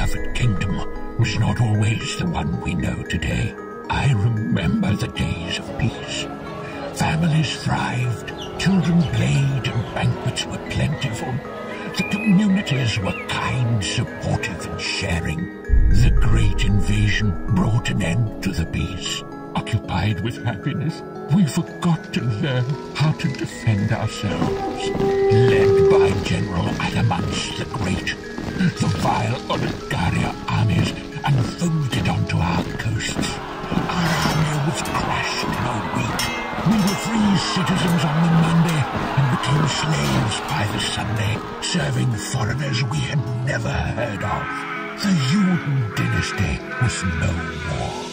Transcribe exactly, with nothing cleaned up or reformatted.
beloved kingdom was not always the one we know today. I remember the days of peace. Families thrived, children played, and banquets were plentiful. The communities were kind, supportive, and sharing. The great invasion brought an end to the peace. Occupied with happiness, we forgot to learn how to defend ourselves. Led by General Adamance the Great, the vile Odogaria armies unfolded onto our coasts. Our army was crushed in a week. We were free citizens on the Monday and became slaves by the Sunday, serving foreigners we had never heard of. The Ewan dynasty was no more.